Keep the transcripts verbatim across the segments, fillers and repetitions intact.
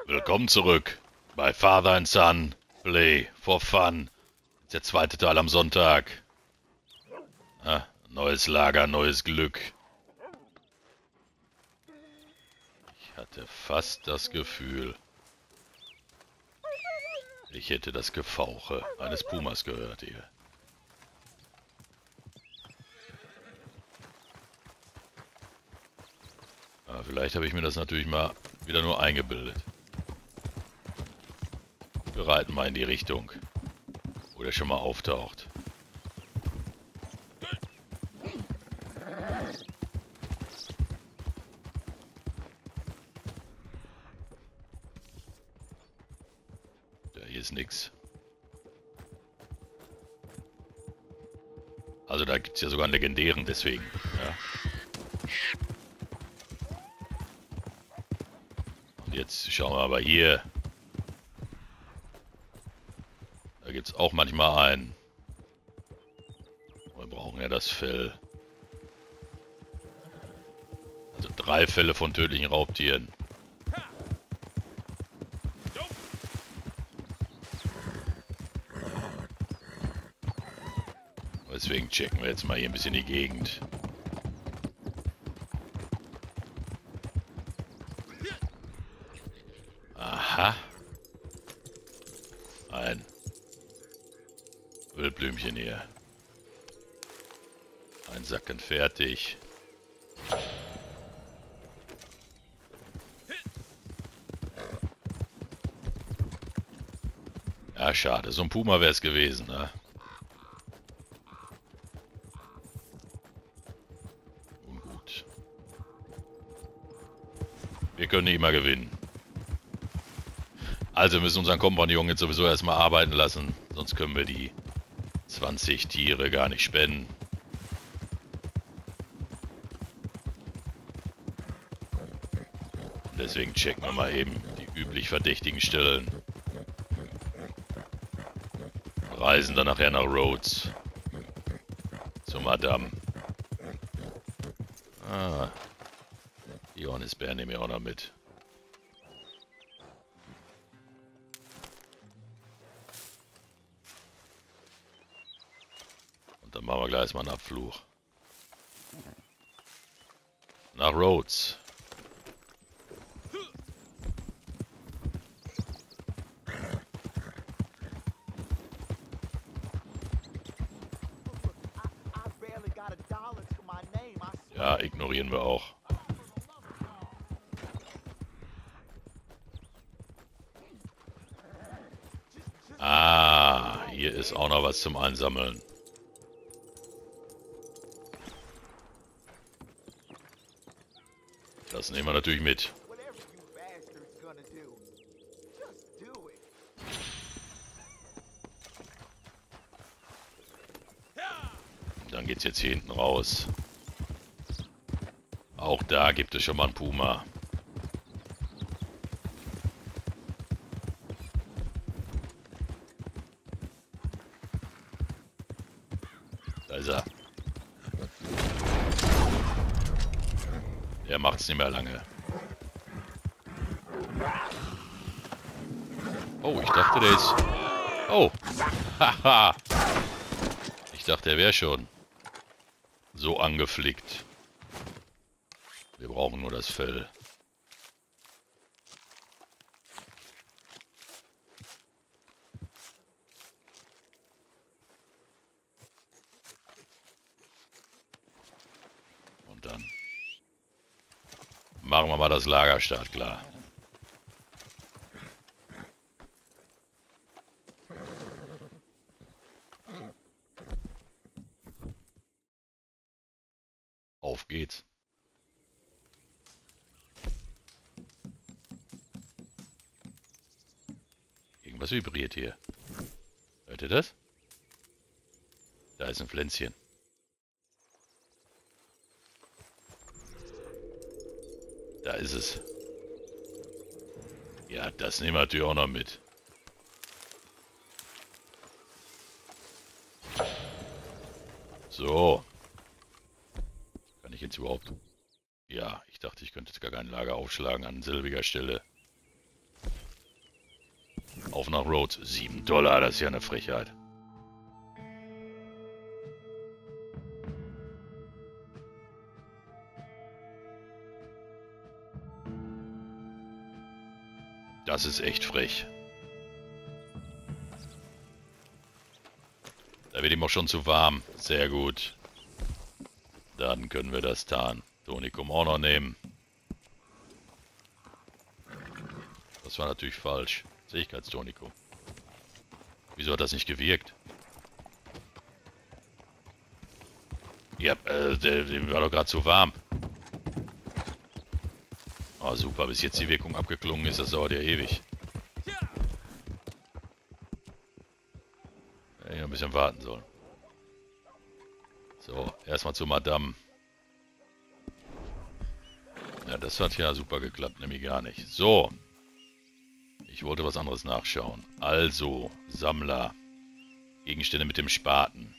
Willkommen zurück bei Father and Son Play for Fun. Der zweite Teil am Sonntag. Ah, neues Lager, neues Glück. Ich hatte fast das Gefühl, ich hätte das Gefauche eines Pumas gehört hier. Aber vielleicht habe ich mir das natürlich mal wieder nur eingebildet. Wir reiten mal in die Richtung, wo der schon mal auftaucht. Da hier ist nix. Also da gibt es ja sogar einen legendären, deswegen. Ja. Und jetzt schauen wir aber hier. Da gibt es auch manchmal einen. Wir brauchen ja das Fell. Also drei Fälle von tödlichen Raubtieren. Deswegen checken wir jetzt mal hier ein bisschen die Gegend. Aha. Ein Ölblümchen hier. Ein Sacken fertig. Ja, schade. So ein Puma wäre es gewesen, ne? Ungut. Wir können nicht immer gewinnen. Also wir müssen unseren Kompagnon jetzt sowieso erstmal arbeiten lassen. Sonst können wir die zwanzig Tiere gar nicht spenden. Deswegen checken wir mal eben die üblich verdächtigen Stellen. Reisen dann nachher nach Rhodes. Zur Madame. Ah. Johannisbeeren nehmen wir auch noch mit. Und dann machen wir gleich mal einen Abflug. Nach Rhodes. Ja, ignorieren wir auch. Ah, hier ist auch noch was zum Einsammeln. Das nehmen wir natürlich mit. Dann geht's jetzt hier hinten raus. Auch da gibt es schon mal einen Puma. Da ist er. Der macht's nicht mehr lange. Oh, ich dachte, der ist... Oh! Haha! Ich dachte, der wäre schon so angeflickt. Wir brauchen nur das Fell. Und dann machen wir mal das Lagerstart klar. Auf geht's. Irgendwas vibriert hier. Hört ihr das? Da ist ein Pflänzchen. Da ist es. Ja, das nehmen wir natürlich auch noch mit. So. Kann ich jetzt überhaupt... Ja, ich dachte, ich könnte jetzt gar kein Lager aufschlagen an selbiger Stelle. Auf nach Rhodes. sieben Dollar, das ist ja eine Frechheit. Das ist echt frech. Da wird ihm auch schon zu warm. Sehr gut. Dann können wir das Tarn. Tonikum auch noch nehmen. Das war natürlich falsch. Fähigkeitstonikum. Wieso hat das nicht gewirkt? Ja, äh, der, dem war doch gerade zu warm. Oh, super. Bis jetzt die Wirkung abgeklungen ist, das dauert ja ewig. Hätte ich ein bisschen warten sollen. So, erstmal zu Madame. Ja, das hat ja super geklappt, nämlich gar nicht. So. Ich wollte was anderes nachschauen. Also, Sammler. Gegenstände mit dem Spaten.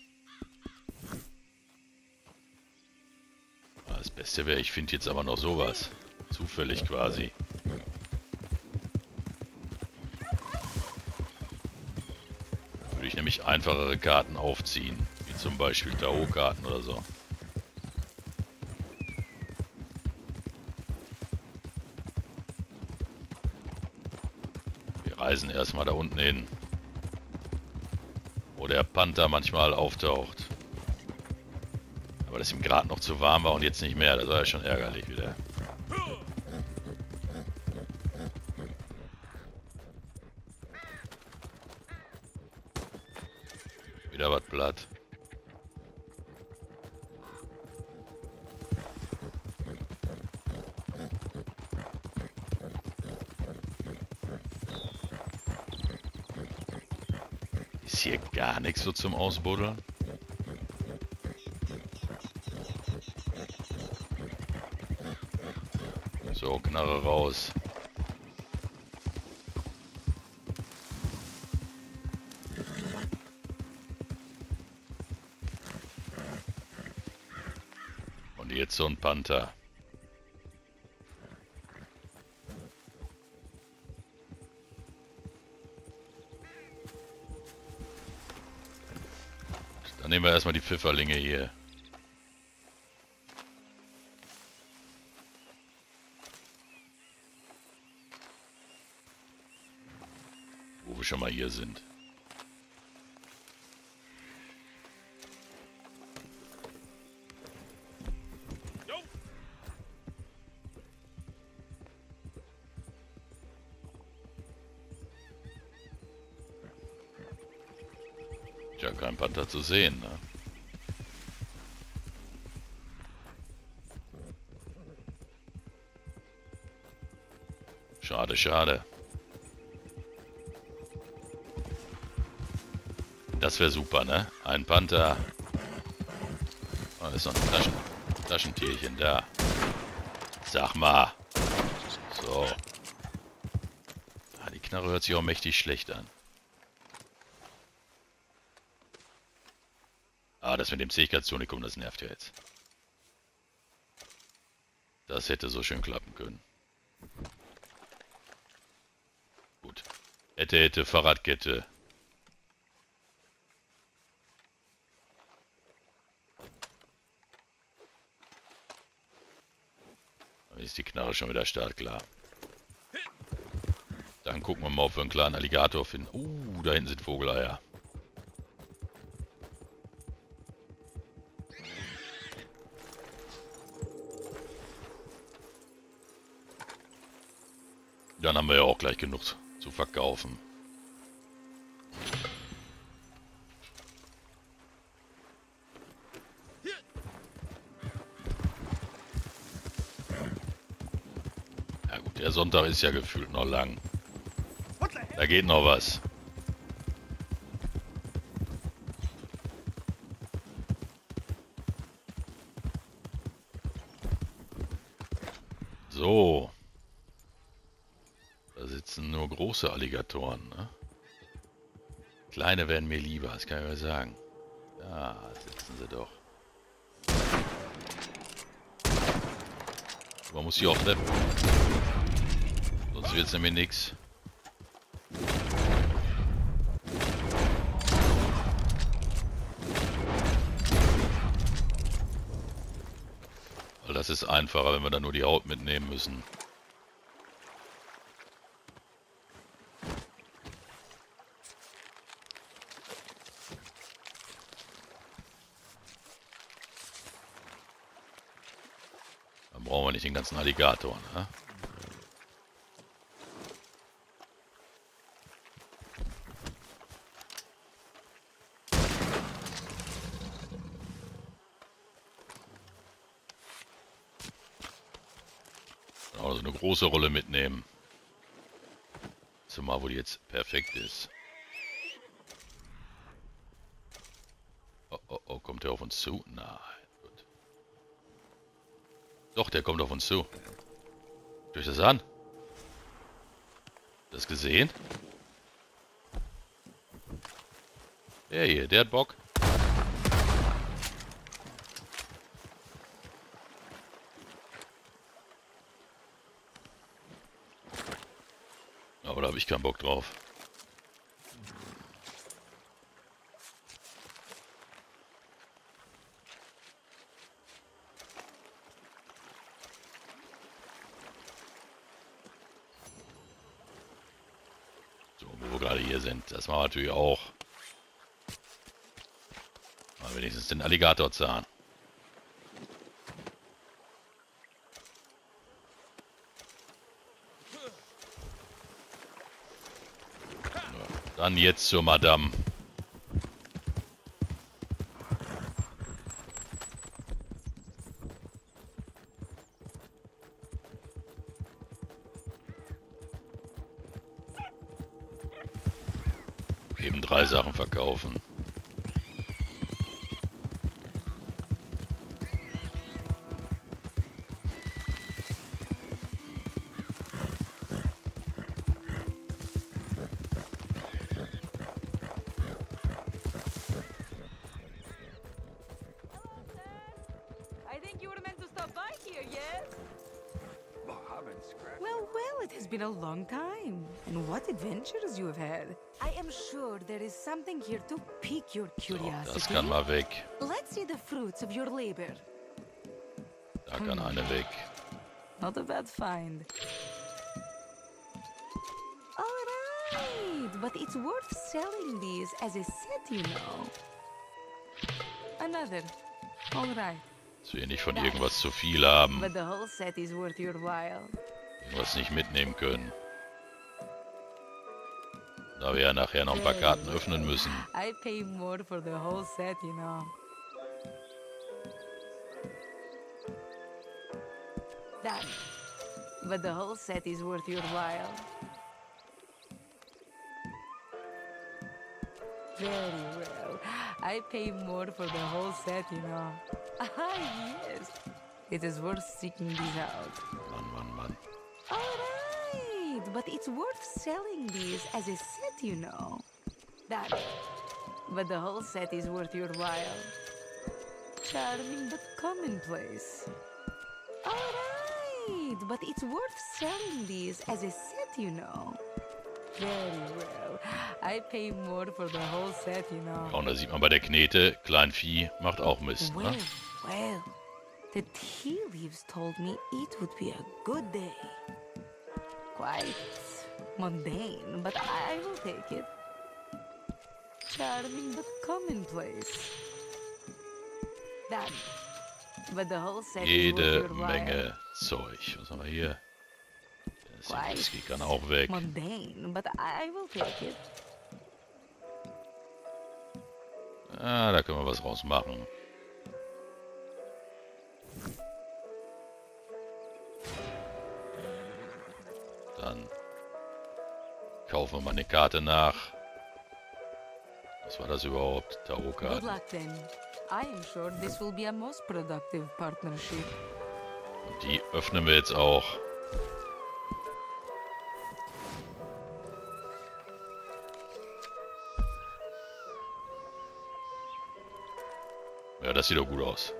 Das Beste wäre, ich finde jetzt aber noch sowas. Zufällig quasi. Würde ich nämlich einfachere Karten aufziehen. Wie zum Beispiel Tarotkarten oder so. Wir reisen erstmal da unten hin. Wo der Panther manchmal auftaucht. Aber dass ihm gerade noch zu warm war und jetzt nicht mehr. Das war ja schon ärgerlich wieder. Wieder was platt. Ist hier gar nichts so zum Ausbuddeln? So, Knarre raus. Und jetzt so ein Panther. Dann nehmen wir erstmal die Pfifferlinge hier. Wo wir schon mal hier sind. Ja, kein Panther zu sehen, ne? Schade, schade. Das wäre super, ne? Ein Panther. Oh, da ist noch ein Taschen Taschentierchen da. Sag mal. So. Ah, die Knarre hört sich auch mächtig schlecht an. Ah, das mit dem Fähigkeitstonikum, das nervt ja jetzt. Das hätte so schön klappen können. Gut. Hätte, hätte, Fahrradkette. Dann ist die Knarre schon wieder startklar. Dann gucken wir mal, ob wir einen kleinen Alligator finden. Uh, da hinten sind Vogeleier. Dann haben wir ja auch gleich genug zu verkaufen. Ja gut, der Sonntag ist ja gefühlt noch lang. Da geht noch was. So. Da sitzen nur große Alligatoren, ne? Kleine werden mir lieber, das kann ich mal sagen. Da sitzen sie doch. Man muss sie auch treffen. Sonst wird es nämlich nichts. das ist einfacher, wenn wir dann nur die Haut mitnehmen müssen. Dann brauchen wir nicht den ganzen Alligator, ne? Also eine große Rolle mitnehmen. Zumal, wo die jetzt perfekt ist. Oh, oh, oh, kommt der auf uns zu? Nein. Gut. Doch, der kommt auf uns zu. Guckt euch das an? Das gesehen? Der hier, der hat Bock. Aber da habe ich keinen Bock drauf. So, wo wir gerade hier sind, das machen wir natürlich auch. Mal wenigstens den Alligatorzahn. Dann jetzt zur Madame. Eben drei Sachen verkaufen. Well, well, it has been a long time. And what adventures you have had. I am sure there is something here to pique your So, curiosity. das kann mal weg. Let's see the fruits of your labor. Da kann eine weg. Not a bad find. All right, but it's worth selling these as a set, you know. Another. All right, Dass wir nicht von irgendwas zu viel haben. but the whole set is worth your while. Was nicht mitnehmen können. Da wir ja nachher noch ein paar Karten öffnen müssen. I pay more for the whole set, you know. Done. But the whole set is worth your while. Very well. I pay more for the whole set, you know. Ah, yes. It is worth seeking these out. Mann, Mann, Mann. All right, but it's worth selling these as a set, you know. Done. But the whole set is worth your while. Charming but commonplace. All right, but it's worth selling these as a set, you know. Very well. I pay more for the whole set, you know. Ja, und da sieht man bei der Knete, Kleinvieh macht auch Mist, Well, ne? well, the tea leaves told me it would be a good day. Quite mundane, but I will take it. Charming but commonplace. Done. But the whole set is Jede worth your Menge Zeug. Was haben wir hier? Der Quite Whisky kann auch weg. mundane, but I will take it. Ah, da können wir was raus machen. Dann kaufen wir mal eine Karte nach. Was war das überhaupt? Good Tarotkarten. luck then. I am sure this will be a most productive partnership. Und die öffnen wir jetzt auch. Ja, das sieht doch gut aus.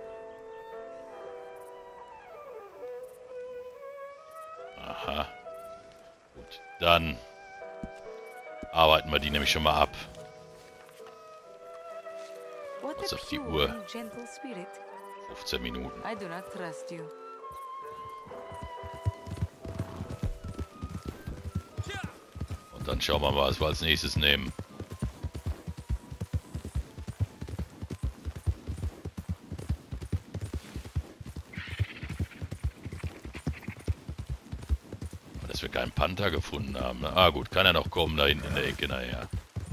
Aha. Gut, dann arbeiten wir die nämlich schon mal ab. What Was a auf die pure Uhr? and gentle spirit. fünfzehn Minuten. I do not trust you. dann schauen wir mal, was wir als nächstes nehmen. Dass wir keinen Panther gefunden haben. Ne? Ah gut, kann er noch kommen, da hinten in der Ecke nachher.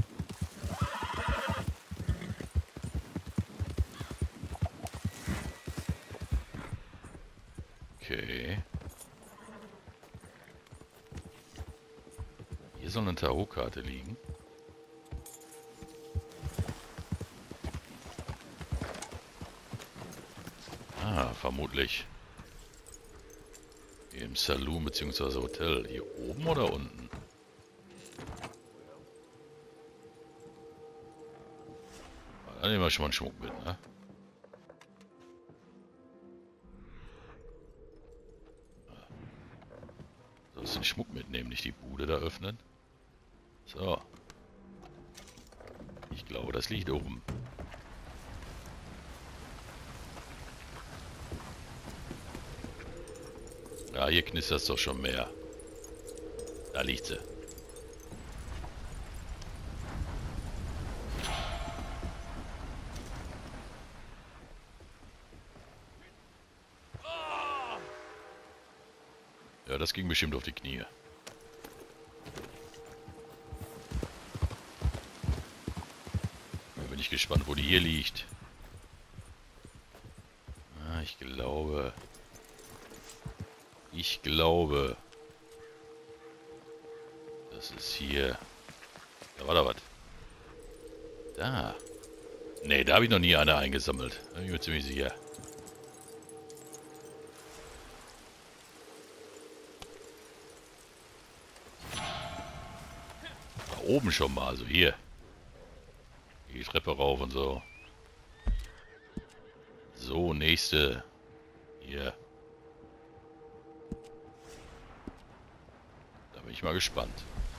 Okay. Hier soll eine Tarotkarte liegen. Ah, vermutlich. Hier im Saloon bzw. Hotel. Hier oben oder unten? Da nehmen wir schon mal einen Schmuck mit, ne? Sollst du den Schmuck mitnehmen, nicht die Bude da öffnen? So. Ich glaube, das liegt oben. Ja, hier knistert es doch schon mehr. Da liegt sie. Ja, das ging bestimmt auf die Knie. Da bin ich gespannt, wo die hier liegt. Ah, ich glaube... Ich glaube... Das ist hier... Da war da was. Da. Ne, da habe ich noch nie eine eingesammelt. Da bin ich mir ziemlich sicher. Da oben schon mal, also hier. Die Treppe rauf und so. So, nächste. Hier. Da bin ich mal gespannt.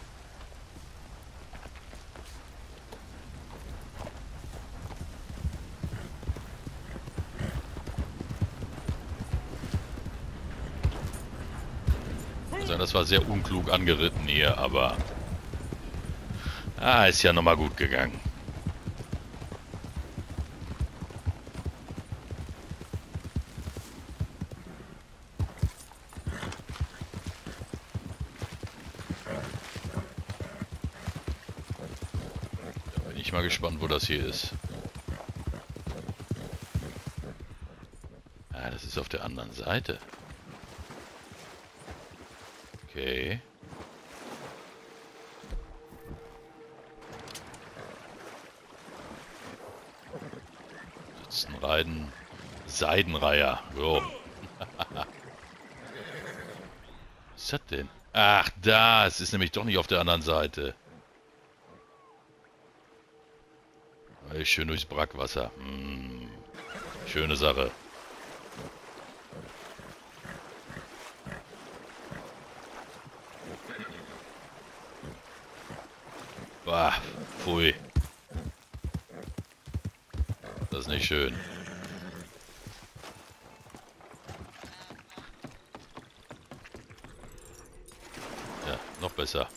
Also das war sehr unklug angeritten hier, aber... Ah, ist ja nochmal gut gegangen. Da bin ich mal gespannt, wo das hier ist. Ah, das ist auf der anderen Seite. Okay. Sitzen Reiden. Seidenreiher. Jo. Was ist das denn? Ach, da. Es ist nämlich doch nicht auf der anderen Seite. Schön durchs Brackwasser. Hm. Schöne Sache. Bah, pfui. Das ist nicht schön. Ja, noch besser.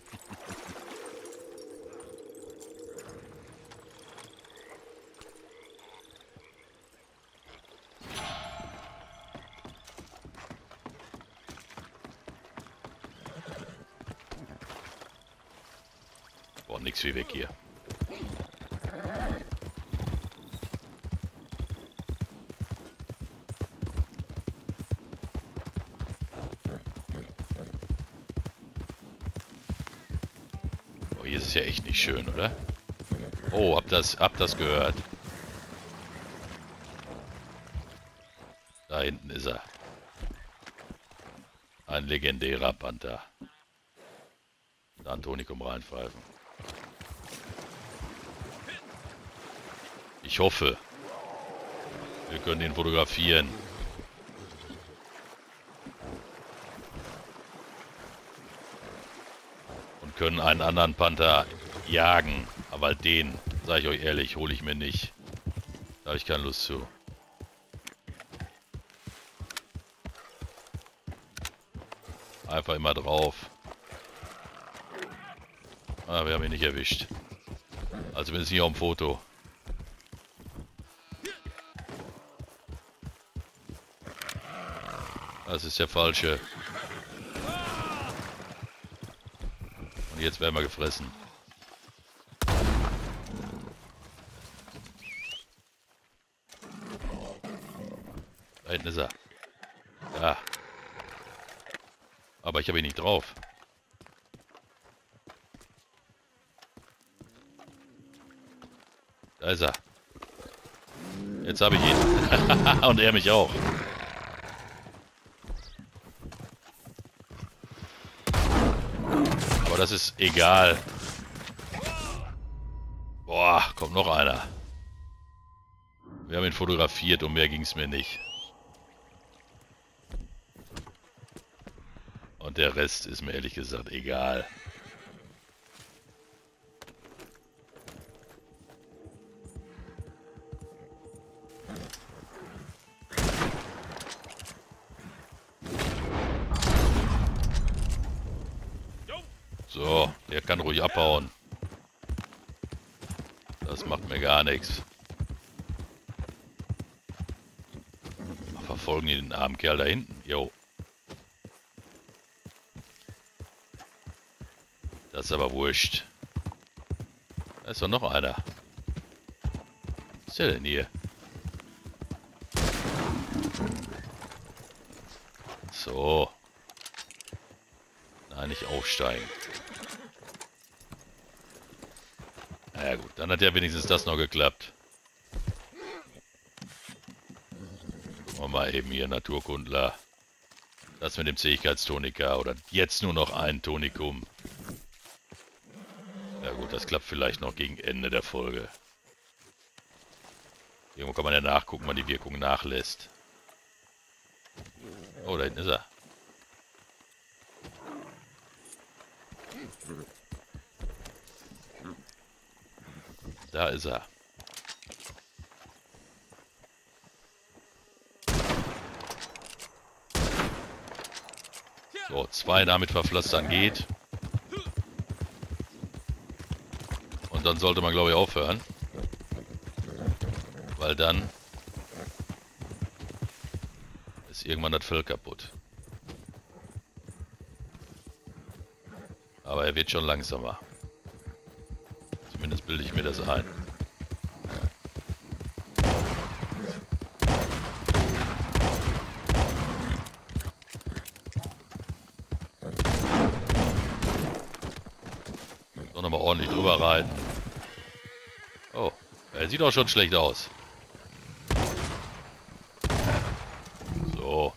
Boah, nix wie weg hier. Boah, hier ist es ja echt nicht schön, oder? Oh, hab das, hab das gehört. Da hinten ist er. Ein legendärer Panther. Da Antonikum reinpfeifen. Ich hoffe, wir können ihn fotografieren. Und können einen anderen Panther jagen. Aber den, sage ich euch ehrlich, hole ich mir nicht. Da habe ich keine Lust zu. Einfach immer drauf. Ah, wir haben ihn nicht erwischt. Also bin ich nicht auf dem Foto. Das ist der falsche. Und jetzt werden wir gefressen. Da hinten ist er. Da. Aber ich habe ihn nicht drauf. Da ist er. Jetzt habe ich ihn. Und er mich auch. Aber das ist egal. Boah, kommt noch einer. Wir haben ihn fotografiert, um mehr ging es mir nicht. Und der Rest ist mir ehrlich gesagt egal. So, der kann ruhig abhauen. Das macht mir gar nichts. Verfolgen die den armen Kerl da hinten? Jo. Das ist aber wurscht. Da ist doch noch einer. Was ist der denn hier? So. Nein, nicht aufsteigen. Na ja gut, dann hat ja wenigstens das noch geklappt. Gucken wir mal eben hier, Naturkundler. Das mit dem Zähigkeitstonika oder jetzt nur noch ein Tonikum. Ja gut, das klappt vielleicht noch gegen Ende der Folge. Irgendwo kann man ja nachgucken, wann die Wirkung nachlässt. Oh, da hinten ist er. Da ist er. So, zwei damit verpflastern geht. Und dann sollte man, glaube ich, aufhören. Weil dann ist irgendwann das Fell kaputt. Aber er wird schon langsamer. Zumindest bilde ich mir das ein. So, nochmal ordentlich drüber reiten. Oh, er sieht auch schon schlecht aus. So.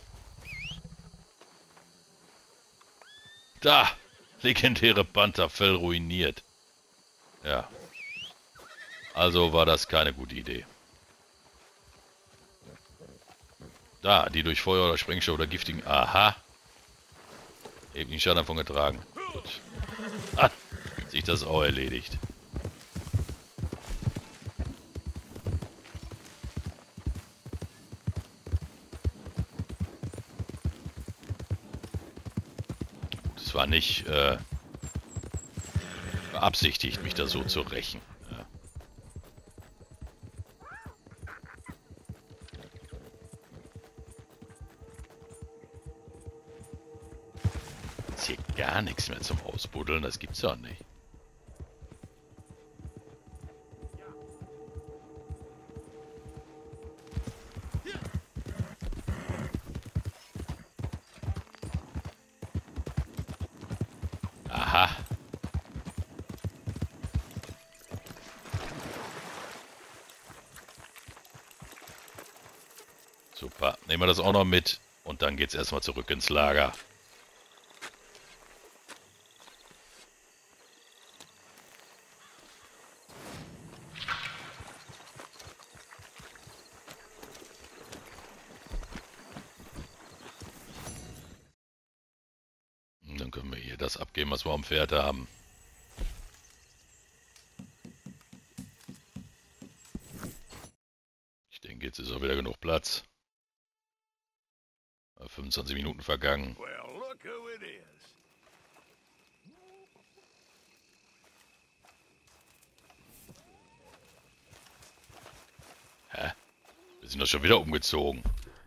Da! Legendäre Pantherfell ruiniert. Ja. Also war das keine gute Idee. Da, die durch Feuer oder Sprengstoff oder giftigen... Aha. Eben den Schaden davon getragen. Gut. Ah, sich das auch erledigt. Es war nicht äh, beabsichtigt, mich da so zu rächen. Ja. Ist hier gar nichts mehr zum Ausbuddeln, das gibt's doch nicht. Aha. Super. Nehmen wir das auch noch mit. Und dann geht's erstmal zurück ins Lager. Und dann können wir hier das abgeben, was wir am Pferd haben. Ich denke, jetzt ist auch wieder genug Platz. fünfundzwanzig Minuten vergangen. Wir sind doch schon wieder umgezogen.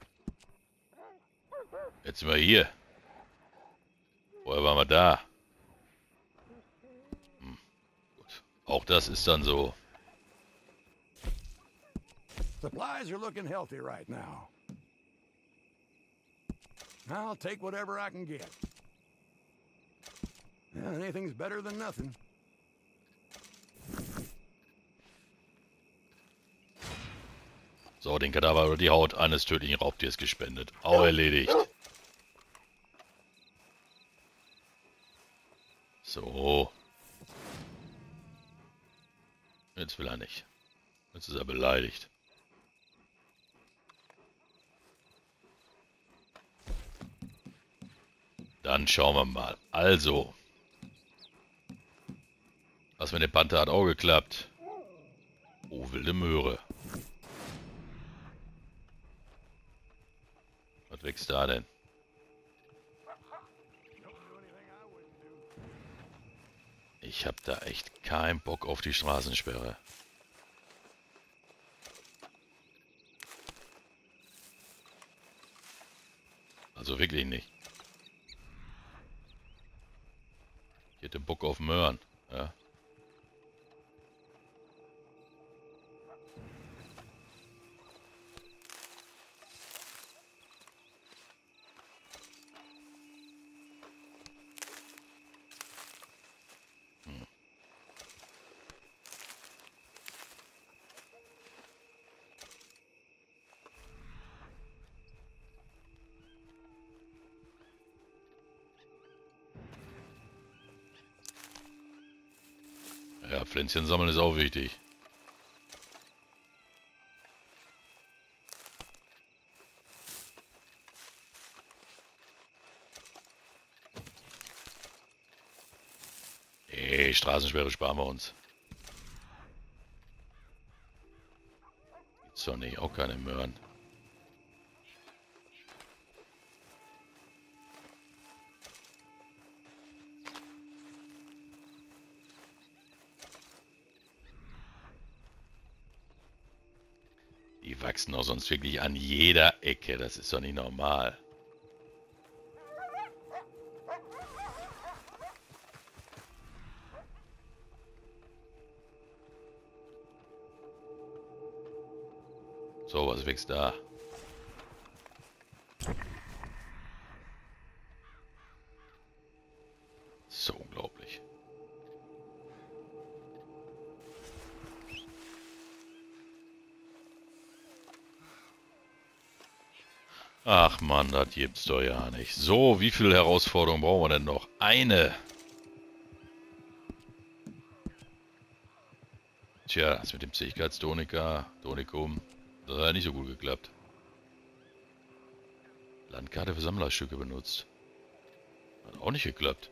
Jetzt sind wir hier. Vorher waren wir da. Hm, gut. Auch das ist dann so. Supplies are looking healthy right now. I'll take whatever I can get. Yeah, anything's better than nothing. So, den Kadaver oder die Haut eines tödlichen Raubtiers gespendet. Auch erledigt. So. Jetzt will er nicht. Jetzt ist er beleidigt. Dann schauen wir mal. Also. Was mit dem Panther hat auch geklappt. Oh, wilde Möhre. Was wächst da denn? Ich hab da echt keinen Bock auf die Straßensperre. Also wirklich nicht. Ich hätte Bock auf Möhren, ja. Hm. Ja, Pflänzchen sammeln ist auch wichtig. Nee, Straßensperre sparen wir uns. Gibt's doch nicht, auch keine Möhren. Die wachsen doch sonst wirklich an jeder Ecke. Das ist doch nicht normal. So, was wächst da? So unglaublich. Ach man, das gibt's doch ja nicht. So, wie viele Herausforderungen brauchen wir denn noch? Eine. Tja, das mit dem Zähigkeitstonika, Tonikum, das hat ja nicht so gut geklappt. Landkarte für Sammlerstücke benutzt. Hat auch nicht geklappt.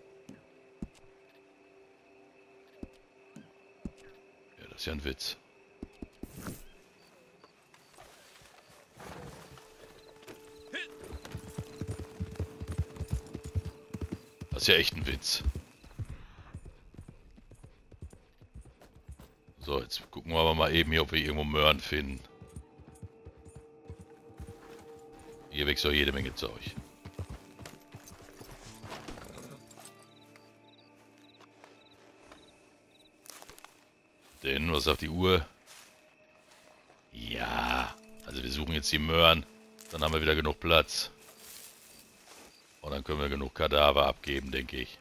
Ja, das ist ja ein Witz. Das ist ja echt ein Witz. So, jetzt gucken wir aber mal eben hier, ob wir irgendwo Möhren finden. Hier wächst doch jede Menge Zeug. Denn, was sagt die Uhr? Ja, also wir suchen jetzt die Möhren. Dann haben wir wieder genug Platz. Und dann können wir genug Kadaver abgeben, denke ich.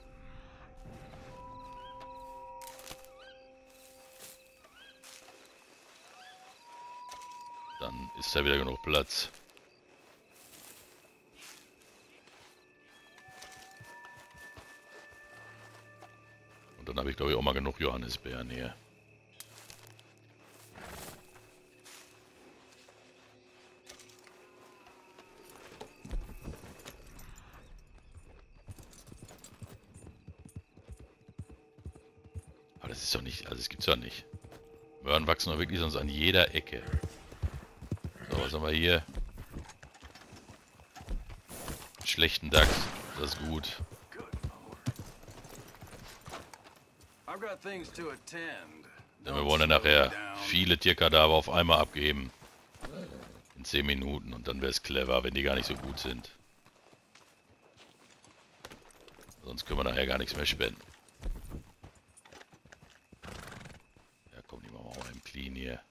Dann ist da wieder genug Platz. Und dann habe ich, glaube ich, auch mal genug Johannisbeeren hier. Aber das ist doch nicht, also das gibt's doch nicht. Möhren wachsen doch wirklich sonst an jeder Ecke. So, was haben wir hier? Schlechten Dachs, das ist gut. Denn wir wollen ja nachher viele Tierkadaver auf einmal abgeben. In zehn Minuten und dann wäre es clever, wenn die gar nicht so gut sind. Sonst können wir nachher gar nichts mehr spenden. Ja komm, die machen wir mal im Clean hier.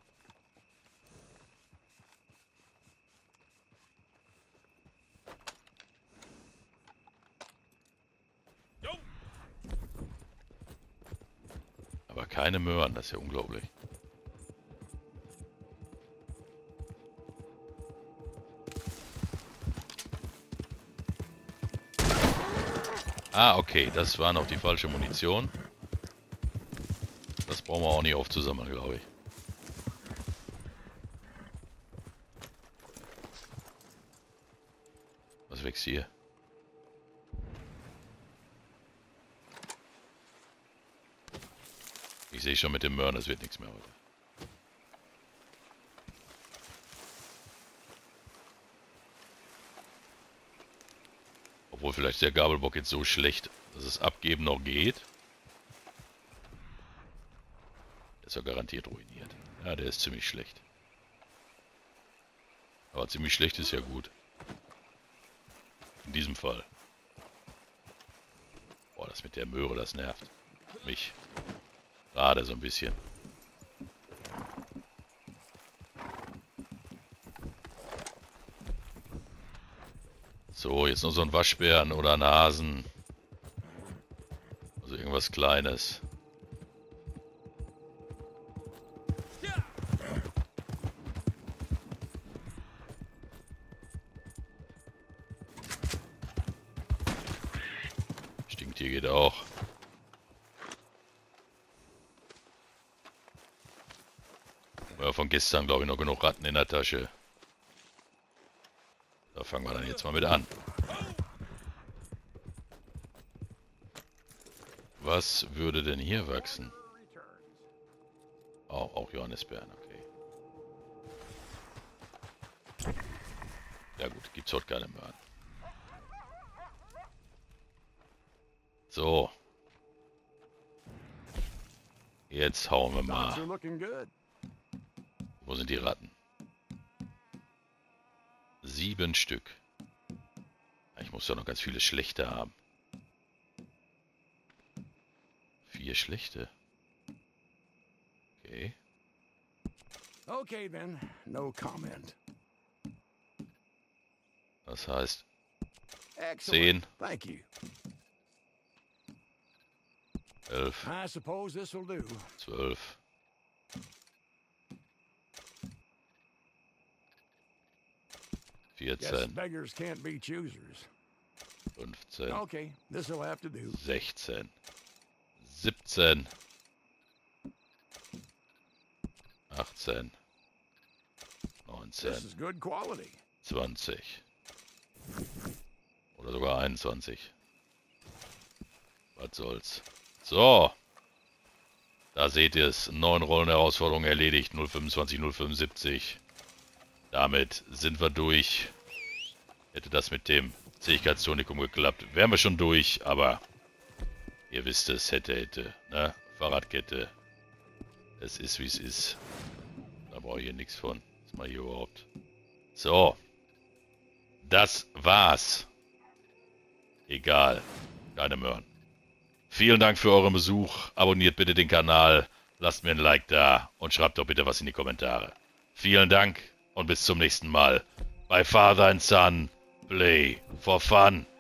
Aber keine Möhren, das ist ja unglaublich. Ah, okay, das war noch die falsche Munition. Das brauchen wir auch nicht aufzusammeln, glaube ich. Was wächst hier? Ich sehe schon mit dem Möhren, das wird nichts mehr heute. Obwohl vielleicht der Gabelbock jetzt so schlecht, dass es abgeben noch geht. Der ist ja garantiert ruiniert. Ja, der ist ziemlich schlecht. Aber ziemlich schlecht ist ja gut. In diesem Fall. Boah, das mit der Möhre, das nervt mich. Gerade so ein bisschen. So, jetzt noch so ein Waschbären oder ein Hasen. Also irgendwas Kleines. Stinktier geht auch. Ja, von gestern glaube ich noch genug Ratten in der Tasche. Da fangen wir dann jetzt mal mit an. Was würde denn hier wachsen? Oh, auch Johannisbeeren, okay. Ja gut, gibt's heute keine Möhren. So. Jetzt hauen wir mal. Wo sind die Ratten? Sieben Stück. Ich muss ja noch ganz viele schlechte haben. Vier schlechte. Okay. Okay then, no comment. Das heißt Excellent. zehn, Thank you. elf, I suppose this will do. zwölf. Guess vierzehn, beggars can't be choosers. fünfzehn, Okay, this will have to do. sechzehn, siebzehn, achtzehn, neunzehn, This is good quality. zwanzig. Oder sogar einundzwanzig. Was soll's. So. Da seht ihr es. Neun Rollen Herausforderung erledigt. null fünfundzwanzig, null fünfundsiebzig. Damit sind wir durch. Hätte das mit dem Zähigkeitstonikum geklappt, wären wir schon durch. Aber ihr wisst es. Hätte, hätte. Ne? Fahrradkette. Es ist, wie es ist. Da brauche ich hier nichts von. Was mal hier überhaupt. So. Das war's. Egal. Keine Möhren. Vielen Dank für euren Besuch. Abonniert bitte den Kanal. Lasst mir ein Like da. Und schreibt doch bitte was in die Kommentare. Vielen Dank und bis zum nächsten Mal. Bei Father and Son. Play for fun.